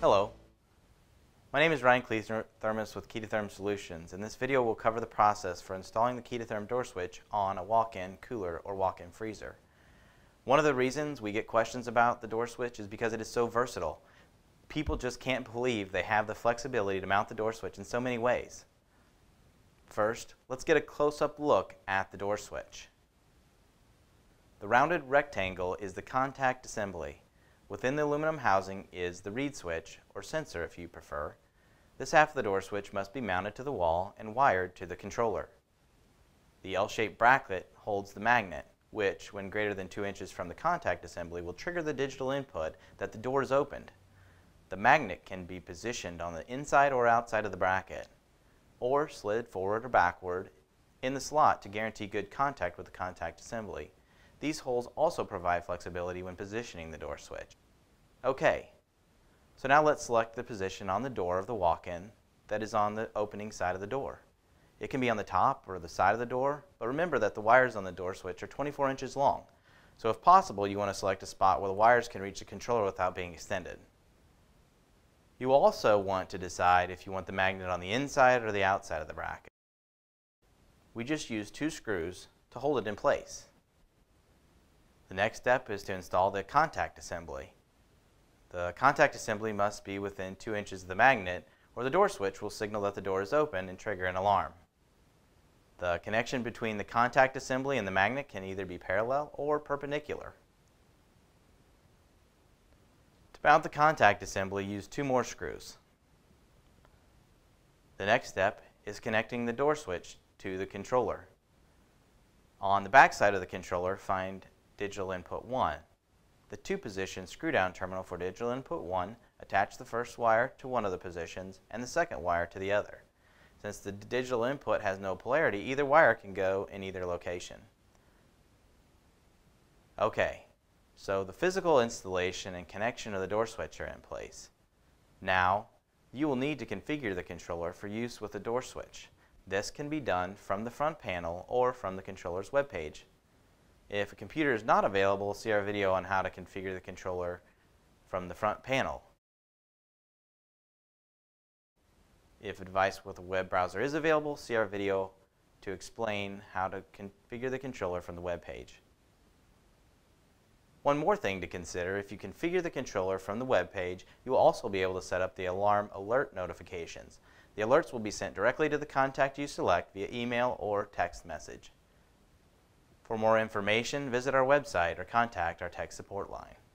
Hello, my name is Ryan Kliethermes with KE2 Therm Solutions. In this video we'll cover the process for installing the KE2 Therm door switch on a walk-in cooler or walk-in freezer. One of the reasons we get questions about the door switch is because it is so versatile. People just can't believe they have the flexibility to mount the door switch in so many ways. First, let's get a close-up look at the door switch. The rounded rectangle is the contact assembly. Within the aluminum housing is the reed switch, or sensor if you prefer. This half of the door switch must be mounted to the wall and wired to the controller. The L-shaped bracket holds the magnet, which, when greater than 2 inches from the contact assembly, will trigger the digital input that the door is opened. The magnet can be positioned on the inside or outside of the bracket, or slid forward or backward in the slot to guarantee good contact with the contact assembly. These holes also provide flexibility when positioning the door switch. Okay, so now let's select the position on the door of the walk-in that is on the opening side of the door. It can be on the top or the side of the door, but remember that the wires on the door switch are 24 inches long. So if possible, you want to select a spot where the wires can reach the controller without being extended. You also want to decide if you want the magnet on the inside or the outside of the bracket. We just use 2 screws to hold it in place. The next step is to install the contact assembly. The contact assembly must be within 2 inches of the magnet, or the door switch will signal that the door is open and trigger an alarm. The connection between the contact assembly and the magnet can either be parallel or perpendicular. To mount the contact assembly, use 2 more screws. The next step is connecting the door switch to the controller. On the back side of the controller, find digital input 1. The 2-position screw-down terminal for digital input 1, attach the first wire to one of the positions and the second wire to the other. Since the digital input has no polarity, either wire can go in either location. Okay, so the physical installation and connection of the door switch are in place. Now, you will need to configure the controller for use with the door switch. This can be done from the front panel or from the controller's web page. If a computer is not available, see our video on how to configure the controller from the front panel. If a device with a web browser is available, see our video to explain how to configure the controller from the web page. One more thing to consider: if you configure the controller from the web page, you will also be able to set up the alarm alert notifications. The alerts will be sent directly to the contact you select via email or text message. For more information, visit our website or contact our tech support line.